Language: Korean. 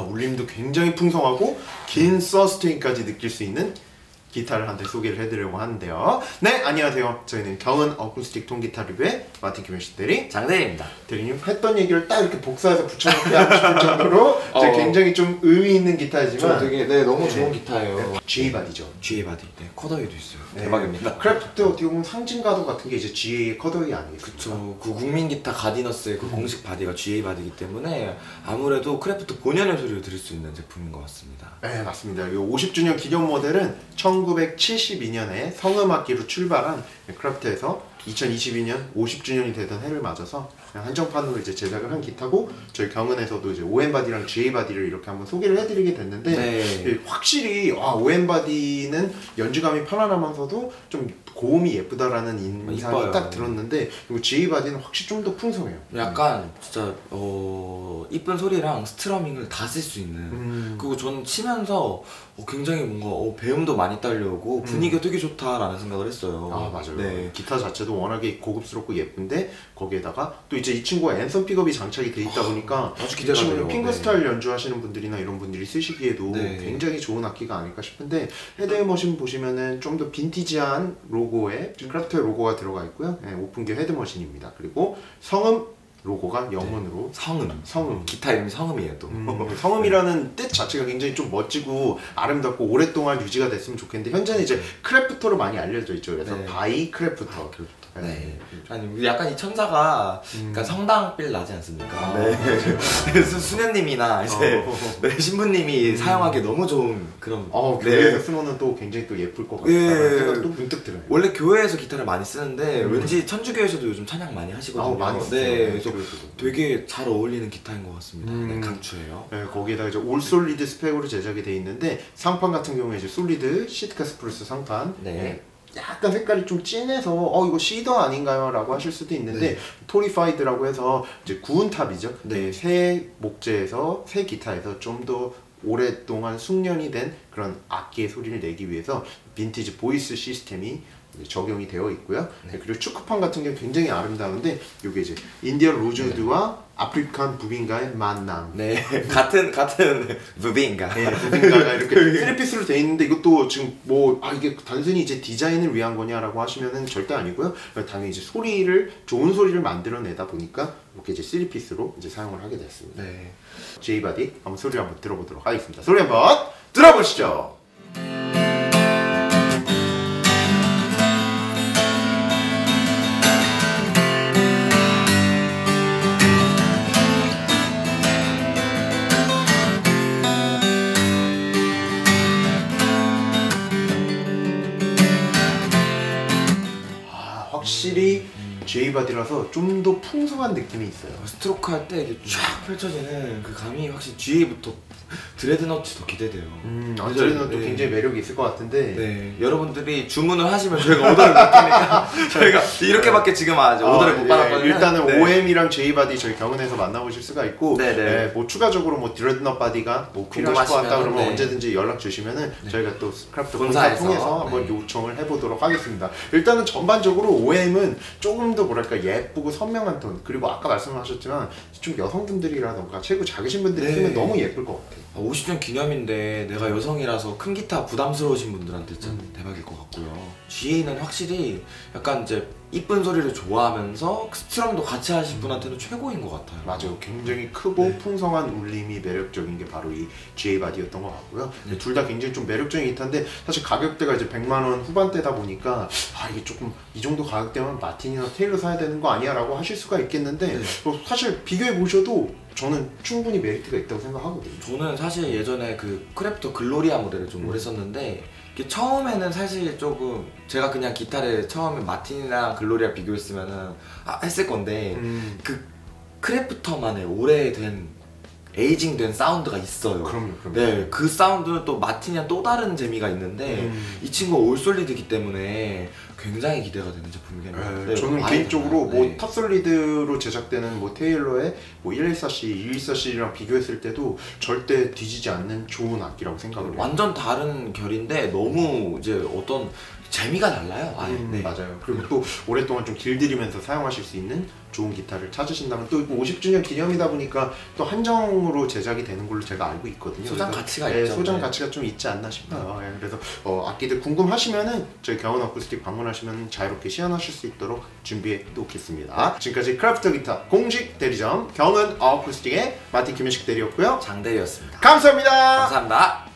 울림도 굉장히 풍성하고 긴 서스테인까지 느낄 수 있는 기타를 한 대 소개를 해드리려고 하는데요. 네, 안녕하세요. 저희는 경은 어쿠스틱 통기타 리뷰의 마틴 김현식 대리 장대리입니다. 대리님 했던 얘기를 딱 이렇게 복사해서 붙여넣기 하고 싶을 정도로 굉장히 좀 의미 있는 기타이지만 되게 너무 좋은 기타예요. GA 바디죠. GA 바디. 쿼더웨이도 있어요. 네. 대박입니다. 크래프트 어떻게 보면 상징가도 같은 게 이제 GA의 컷웨이 아니겠습니까? 그쵸. 그 국민 기타 가디너스의 그 공식 바디가 GA 바디이기 때문에 아무래도 크래프트 본연의 소리를 들을 수 있는 제품인 것 같습니다. 네, 맞습니다. 이 50주년 기념 모델은 1972년에 성음악기로 출발한 크래프트에서 2022년 50주년이 되던 해를 맞아서 한정판으로 이제 제작을 한 기타고, 저희 경은에서도 이제 OM 바디랑 GA 바디를 이렇게 한번 소개를 해드리게 됐는데, 네. 확실히 OM 바디는 연주감이 편안하면서도 좀 고음이 예쁘다라는 인상이 이뻐요. 딱 들었는데, 그리고 GA 바디는 확실히 좀 더 풍성해요. 약간 진짜 이쁜 소리랑 스트러밍을 다 쓸 수 있는. 그리고 저는 치면서 굉장히 뭔가 배음도 많이 딸려오고 분위기가 되게 좋다라는 생각을 했어요. 아, 맞아요. 네. 기타 자체도 워낙에 고급스럽고 예쁜데, 거기에다가 또 이제 이 친구가 앤썸 픽업이 장착이 돼 있다 보니까 아주 기대가 이 친구는 돼요. 핑거스타일 연주하시는 분들이나 이런 분들이 쓰시기에도 굉장히 좋은 악기가 아닐까 싶은데, 헤드머신 보시면은 좀 더 빈티지한 로고에 크래프트의 로고가 들어가 있고요. 오픈기 헤드머신입니다. 그리고 성음 로고가 영문으로 성음. 기타 이름이 성음이에요 또. 성음이라는 뜻 자체가 굉장히 좀 멋지고 아름답고 오랫동안 유지가 됐으면 좋겠는데, 현재는 이제 크래프터로 많이 알려져 있죠. 그래서 바이 크래프터. 네. 아니 약간 이 천사가 약간 성당빌 나지 않습니까? 네. 그래서 수녀님이나 이제 신부님이 사용하기 너무 좋은 그런. 교회에서 쓰면은 또 굉장히 또 예쁠 것 같다는 생각도 문득 들어요. 원래 교회에서 기타를 많이 쓰는데 왠지 천주교에서도 요즘 찬양 많이 하시거든요. 많이 쓰죠. 네, 그래서 되게 잘 어울리는 기타인 것 같습니다. 네, 강추해요. 네, 거기에다가 이제 올 솔리드 스펙으로 제작이 돼 있는데, 상판 같은 경우에 이제 솔리드 시트카 스프루스 상판. 네. 약간 색깔이 좀 진해서 이거 시더 아닌가요? 라고 하실 수도 있는데, 토리파이드라고 해서 이제 구운 탑이죠. 새 목재에서, 새 기타에서 좀 더 오랫동안 숙련이 된 그런 악기의 소리를 내기 위해서 빈티지 보이스 시스템이 적용이 되어 있고요. 그리고 축구판 같은 경우 굉장히 아름다운데, 이게 이제 인디언 로즈우드와 아프리칸 부빙가의 만남. 네, 같은 부빙가. 네, 부빙가가 이렇게 3피스로 되어 있는데, 이것도 지금 이게 단순히 이제 디자인을 위한 거냐라고 하시면은 절대 아니고요. 당연히 이제 좋은 소리를 만들어내다 보니까 이렇게 이제 3피스로 이제 사용을 하게 됐습니다. 네. GA 바디 한번 소리 한번 들어보도록 하겠습니다. 소리 한번 들어보시죠. 확실히 GA 바디라서 좀 더 풍성한 느낌이 있어요. 스트로크 할 때 쫙 펼쳐지는 그 감이 확실히 GA부터 드레드너츠도 기대돼요. 드레드너츠도 굉장히 매력이 있을 것 같은데, 네, 여러분들이 주문을 하시면 저희가 오더를 못 드리니까 저희가 이렇게밖에 지금 오더를 못 받았거든요. 일단은 OM이랑 GA 바디 저희 경은에서 만나보실 수가 있고, 뭐 추가적으로 드레드넛 바디가 필요하실 것 같다 그러면 언제든지 연락 주시면은 저희가 또 스크래프트 본사를 통해서 한번 요청을 해보도록 하겠습니다. 일단은 전반적으로 OM은 조금 더 뭐랄까 예쁘고 선명한 톤, 그리고 아까 말씀하셨지만 좀 여성분들이라던가 체구 작으신 분들이 쓰면 너무 예쁠 것 같아요. 50주년 기념인데 내가 여성이라서 큰 기타 부담스러우신 분들한테 참 대박일 것 같고요. GA는 확실히 약간 이제 이쁜 소리를 좋아하면서 스트럼도 같이 하실 분한테는 최고인 것 같아요. 맞아요. 굉장히 크고 풍성한 울림이 매력적인 게 바로 이 GA 바디였던 것 같고요. 둘 다 굉장히 좀 매력적인 기타인데, 사실 가격대가 이제 100만 원 후반대다 보니까 이게 조금 이 정도 가격대면 마틴이나 테일러 사야 되는 거 아니야? 라고 하실 수가 있겠는데, 사실 비교해 보셔도 저는 충분히 메리트가 있다고 생각하거든요. 저는 사실 예전에 그 크래프터 글로리아 모델을 좀 오래 썼는데, 처음에는 사실 조금 제가 그냥 기타를 처음에 마틴이랑 글로리아 비교했으면은 했을 건데, 그 크래프터만의 오래된 에이징된 사운드가 있어요. 그럼요. 네, 그 사운드는 또 마틴이랑 또 다른 재미가 있는데 이 친구가 올솔리드이기 때문에 굉장히 기대가 되는 제품이겠네요. 저는 개인적으로 탑솔리드로 제작되는 테일러의 114C, 214C랑 비교했을 때도 절대 뒤지지 않는 좋은 악기라고 생각을 해요. 완전 다른 결인데 너무 이제 어떤 재미가 달라요. 네. 맞아요. 그리고 또 오랫동안 좀 길들이면서 사용하실 수 있는 좋은 기타를 찾으신다면 또 50주년 기념이다 보니까 또 한정으로 제작이 되는 걸로 제가 알고 있거든요. 소장 가치가 네, 있죠. 소장 네. 가치가 좀 있지 않나 싶어요. 예, 그래서 악기들 궁금하시면은 저희 경원 어쿠스틱 방문하시면 자유롭게 시연하실 수 있도록 준비해 놓겠습니다. 지금까지 크래프트 기타 공식 대리점 경은 어쿠스틱의 마틴 김현식 대리였고요. 장대리였습니다. 감사합니다. 감사합니다.